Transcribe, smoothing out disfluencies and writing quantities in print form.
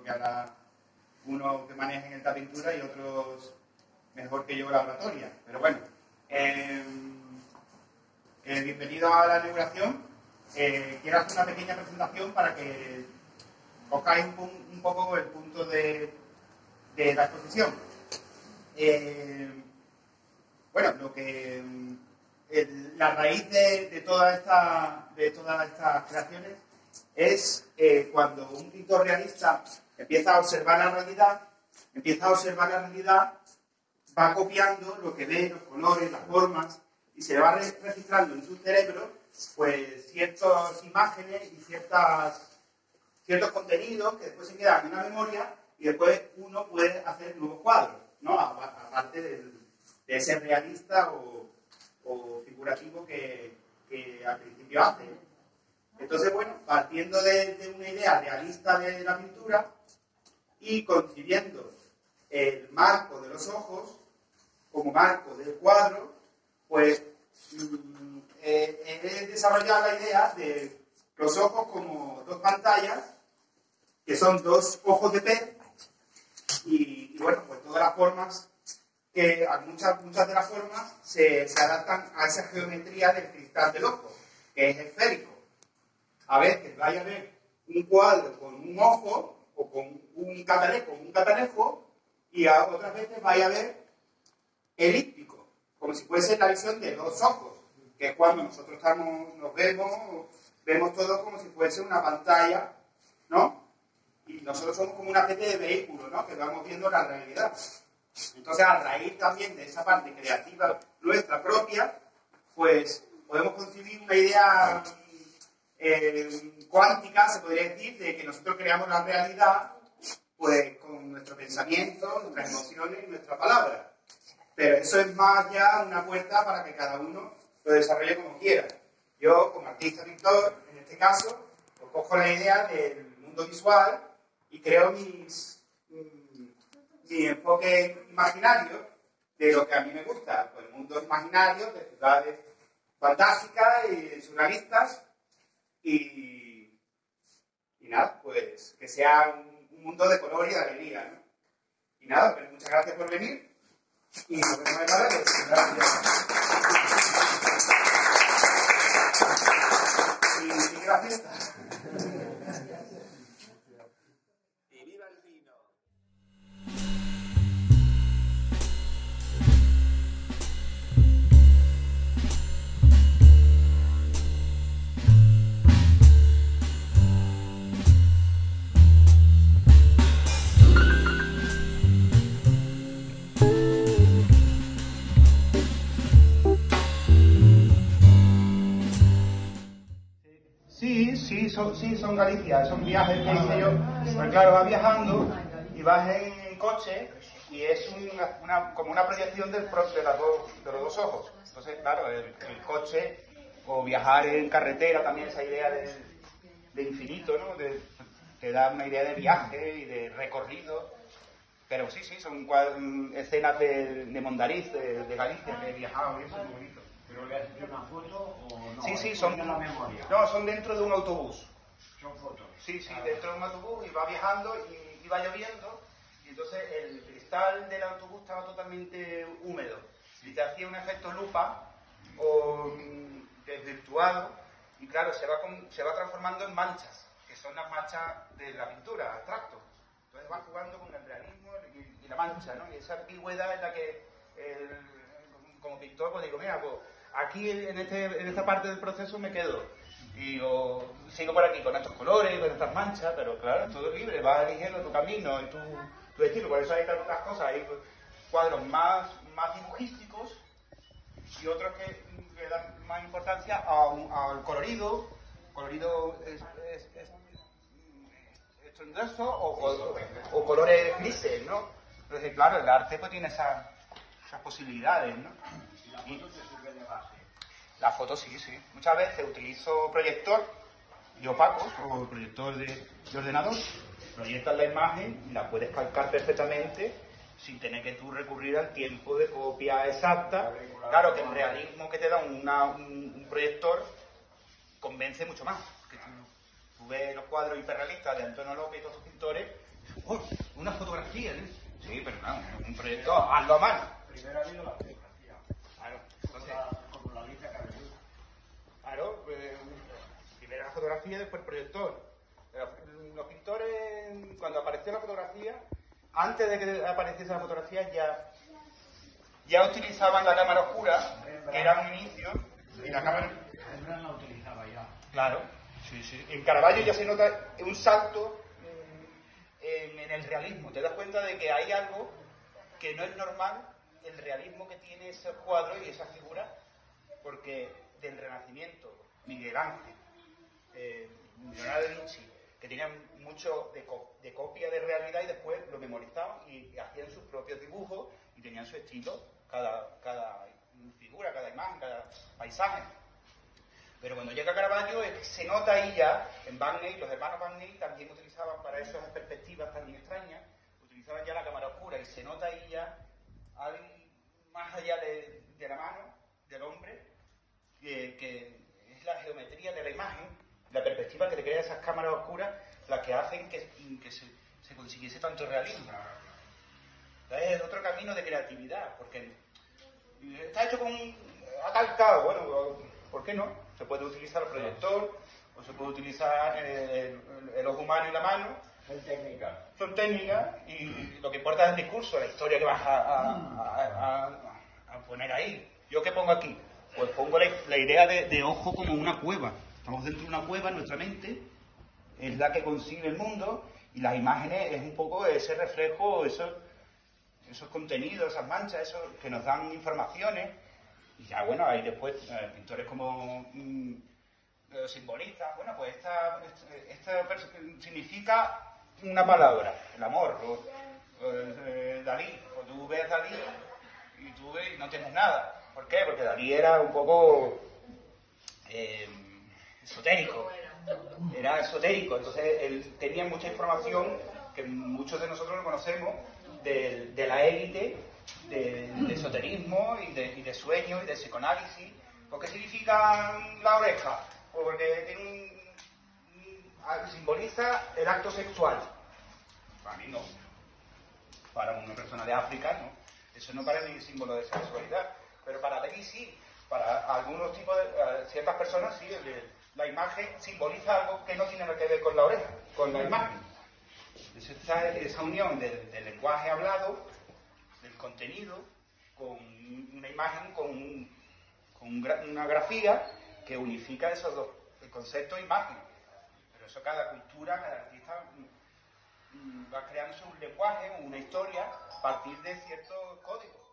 porque habrá unos que manejen esta pintura y otros mejor que yo la oratoria. Pero bueno, bienvenido a la inauguración. Quiero hacer una pequeña presentación para que cojáis un poco el punto de la exposición. Bueno, la raíz de todas estas creaciones es cuando un pintor realista empieza a observar la realidad, va copiando lo que ve, los colores, las formas, y se va registrando en su cerebro pues ciertas imágenes y ciertos contenidos que después se quedan en una memoria y después uno puede hacer nuevos cuadros, ¿no? Aparte de ese realista o figurativo que al principio hace. Entonces, bueno, partiendo de una idea realista de la pintura y concibiendo el marco de los ojos como marco del cuadro, pues he desarrollado la idea de los ojos como dos pantallas, que son dos ojos de pez, y bueno, pues todas las formas, muchas de las formas se adaptan a esa geometría del cristal del ojo, que es esférico. A veces vaya a ver un cuadro con un ojo, o con un catalejo, y a otras veces vaya a ver elíptico, como si fuese la visión de dos ojos, que es cuando nosotros nos vemos todo como si fuese una pantalla, ¿no? Y nosotros somos como una especie de vehículo, ¿no? Que vamos viendo la realidad. Entonces, a raíz también de esa parte creativa nuestra propia, pues podemos concebir una idea cuántica, se podría decir, de que nosotros creamos la realidad pues con nuestro pensamiento, nuestras emociones y nuestra palabra. Pero eso es más ya una puerta para que cada uno lo desarrolle como quiera. Yo, como artista pintor, en este caso, pues cojo la idea del mundo visual y creo mi enfoque imaginario de lo que a mí me gusta, pues mundos imaginarios, de ciudades fantásticas y surrealistas, y nada, pues que sea un mundo de color y de alegría, ¿no? Y nada, pues muchas gracias por venir y nos vemos en la red. Gracias. Y sigue la fiesta. Y viva el vino. Sí, son Galicia, son viajes que hice yo. Pues claro, vas viajando y vas en coche y es como una proyección de los dos ojos. Entonces, claro, el coche o viajar en carretera también, esa idea de infinito, ¿no? Te da una idea de viaje y de recorrido. Pero sí, son escenas de Mondariz, de Galicia, que he viajado y eso es muy bonito. ¿Pero le has hecho una foto o no? Sí, son la memoria. No, son dentro de un autobús. Son fotos. Sí, dentro de un autobús y va viajando y va lloviendo y entonces el cristal del autobús estaba totalmente húmedo y te hacía un efecto lupa o desvirtuado y claro, se va transformando en manchas, que son las manchas de la pintura, abstracto. Entonces va jugando con el realismo y la mancha, ¿no? Y esa ambigüedad es la que como pintor pues digo, mira, pues aquí en esta parte del proceso me quedo y sigo por aquí con estos colores, con estas manchas, pero claro, es todo libre, vas eligiendo tu camino y tu estilo, por eso hay tantas cosas, hay cuadros más dibujísticos y otros que dan más importancia al colorido estrondoso o colores grises, ¿no? Entonces, claro, el arte pues tiene esas posibilidades, ¿no? ¿Y la foto te sirve de base? La foto sí. Muchas veces utilizo proyector de opacos o proyector de ordenador. Proyectas la imagen y la puedes calcar perfectamente sin tener que tú recurrir al tiempo de copia exacta. Claro que el realismo que te da un proyector convence mucho más. Que tú ves los cuadros hiperrealistas de Antonio López y todos sus pintores, Oh, una fotografía, ¿eh? Sí, pero no, un proyector, hazlo a mano. Primero ha habido la fotografía. Claro, entonces, Como la dice Carlos. claro, primero la fotografía, después el proyector. Los pintores, cuando apareció la fotografía, antes de que apareciese la fotografía, ya utilizaban la cámara oscura, que era un inicio, y la cámara... Rembrandt la utilizaba ya. Claro, sí, sí. En Caravaggio ya se nota un salto en el realismo. Te das cuenta de que hay algo que no es normal, el realismo que tiene ese cuadro y esa figura, porque del Renacimiento, Miguel Ángel, Leonardo da Vinci, que tenían mucho de copia de realidad y después lo memorizaban y hacían sus propios dibujos y tenían su estilo, cada figura, cada imagen, cada paisaje. Pero cuando llega Caravaggio se nota ahí ya, en Van Eyck, los hermanos Van Eyck también utilizaban para esas perspectivas tan extrañas, utilizaban ya la cámara oscura y se nota ahí ya, más allá de la mano del hombre, que es la geometría de la imagen, la perspectiva que te crea esas cámaras oscuras, las que hacen que se consiguiese tanto realismo. Es otro camino de creatividad, porque está hecho ha calcado, bueno, ¿por qué no? Se puede utilizar el proyector, o se puede utilizar el ojo humano y la mano. Son técnicas. Son técnicas y lo que importa es el discurso, la historia que vas a poner ahí. ¿Yo qué pongo aquí? Pues pongo la idea de ojo como una cueva. Estamos dentro de una cueva, nuestra mente es la que concibe el mundo y las imágenes es un poco ese reflejo, esos contenidos, esas manchas, esos que nos dan informaciones. Y ya, bueno, hay después pintores como simbolistas. Bueno, pues esta significa una palabra, el amor. Dalí, o tú ves Dalí y tú ves y no tienes nada. ¿Por qué? Porque Dalí era un poco esotérico. Era esotérico, entonces él tenía mucha información que muchos de nosotros no conocemos de la élite, de esoterismo y de sueños y de psicoanálisis. ¿Por qué significa la oreja? Porque simboliza el acto sexual. Para mí no. Para una persona de África no. Eso no parece símbolo de sexualidad. Pero para Dalí sí. Para algunos tipos de ciertas personas sí. La imagen simboliza algo que no tiene nada que ver con la oreja, con la imagen. Esa unión del lenguaje hablado, del contenido, con una imagen, con una grafía que unifica esos dos, el concepto e imagen. Pero eso cada cultura, cada artista va creándose un lenguaje, una historia, a partir de ciertos códigos.